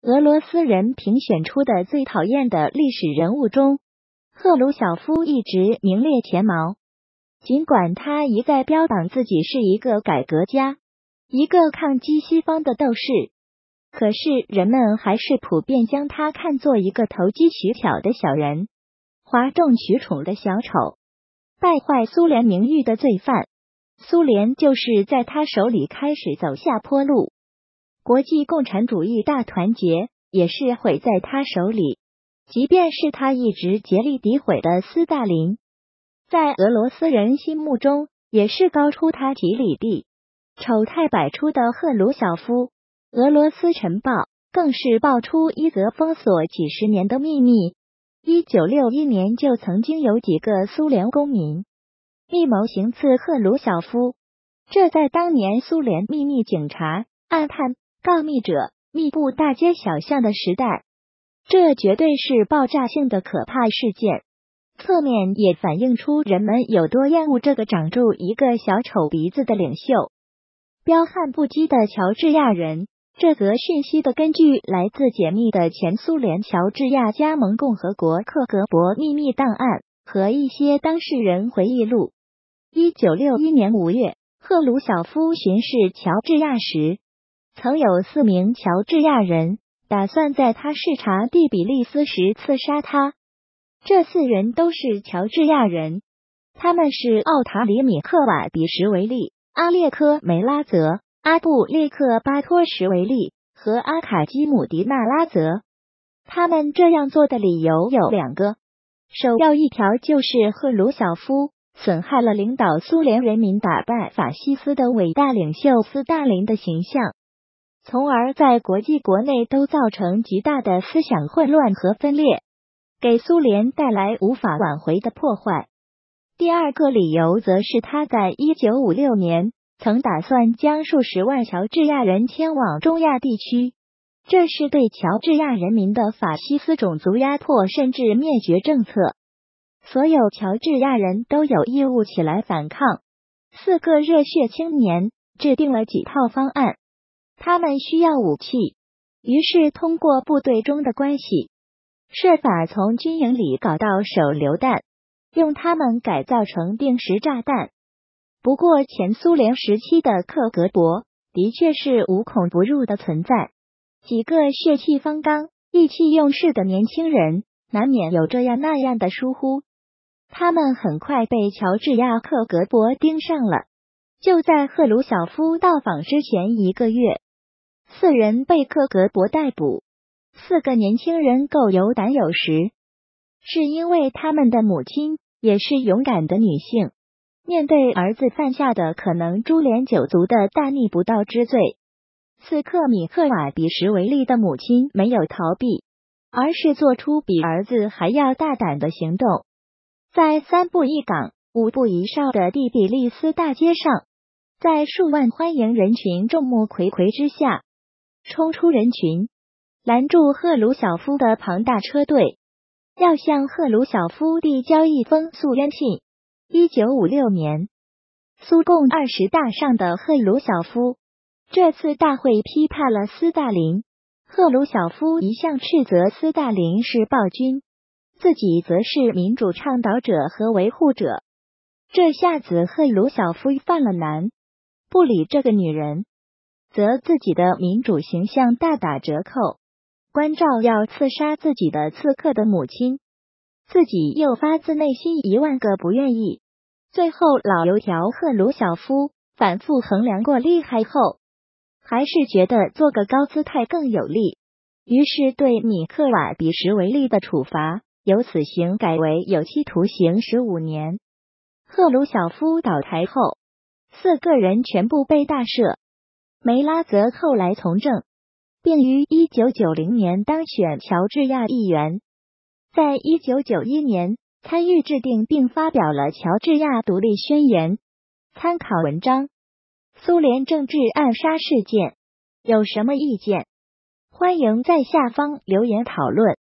俄罗斯人评选出的最讨厌的历史人物中，赫鲁晓夫一直名列前茅。尽管他一再标榜自己是一个改革家，一个抗击西方的斗士，可是人们还是普遍将他看作一个投机取巧的小人，哗众取宠的小丑，败坏苏联名誉的罪犯。苏联就是在他手里开始走下坡路，国际共产主义大团结也是毁在他手里。即便是他一直竭力诋毁的斯大林，在俄罗斯人心目中也是高出他几里地。丑态百出的赫鲁晓夫，俄罗斯晨报更是爆出一则封锁几十年的秘密。1961年就曾经有几个苏联公民密谋行刺赫鲁晓夫，这在当年苏联秘密警察、暗探、告密者密布大街小巷的时代，这绝对是爆炸性的可怕事件。侧面也反映出人们有多厌恶这个长住一个小丑鼻子的领袖。彪悍不羁的乔治亚人，这则讯息的根据来自解密的前苏联乔治亚加盟共和国克格勃秘密档案和一些当事人回忆录。1961年5月，赫鲁晓夫巡视乔治亚时，曾有4名乔治亚人打算在他视察第比利斯时刺杀他。这4人都是乔治亚人，他们是奥塔里米克瓦比什维利、阿列科梅拉泽、阿布列克巴托什维利和阿卡基姆迪纳拉泽。他们这样做的理由有2个，首要一条就是赫鲁晓夫损害了领导苏联人民打败法西斯的伟大领袖斯大林的形象，从而在国际国内都造成极大的思想混乱和分裂，给苏联带来无法挽回的破坏。第2个理由则是他在1956年曾打算将数十万乔治亚人迁往中亚地区，这是对乔治亚人民的法西斯种族压迫甚至灭绝政策。所有乔治亚人都有义务起来反抗。4个热血青年制定了几套方案，他们需要武器，于是通过部队中的关系，设法从军营里搞到手榴弹，用它们改造成定时炸弹。不过前苏联时期的克格勃的确是无孔不入的存在，几个血气方刚、意气用事的年轻人难免有这样那样的疏忽，他们很快被乔治亚克格勃盯上了。就在赫鲁晓夫到访之前1个月，4人被克格勃逮捕。4个年轻人够有胆有识，是因为他们的母亲也是勇敢的女性，面对儿子犯下的可能株连九族的大逆不道之罪，斯克米克瓦比什维利的母亲没有逃避，而是做出比儿子还要大胆的行动。在3步一岗、5步一哨的第比利斯大街上，在数万欢迎人群众目睽睽之下，冲出人群，拦住赫鲁晓夫的庞大车队，要向赫鲁晓夫递交一封诉冤信。1956年，苏共20大上的赫鲁晓夫这次大会批判了斯大林。赫鲁晓夫一向斥责斯大林是暴君，自己则是民主倡导者和维护者。这下子赫鲁晓夫犯了难，不理这个女人，则自己的民主形象大打折扣。关照要刺杀自己的刺客的母亲，自己又发自内心10000个不愿意。最后老油条赫鲁晓夫反复衡量过利害后，还是觉得做个高姿态更有利，于是对米克瓦比什维利的处罚由死刑改为有期徒刑15年。赫鲁晓夫倒台后，4个人全部被大赦。梅拉泽后来从政，并于1990年当选乔治亚议员。在1991年参与制定并发表了乔治亚独立宣言。参考文章：苏联政治暗杀事件，有什么意见？欢迎在下方留言讨论。